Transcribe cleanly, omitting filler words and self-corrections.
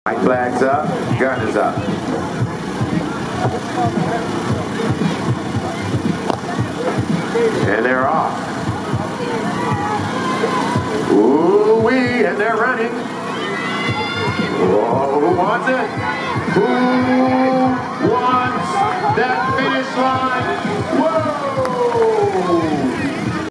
White flag's up, gun is up. And they're off. Ooh-wee, and they're running. Oh, who wants it? Who wants that finish line?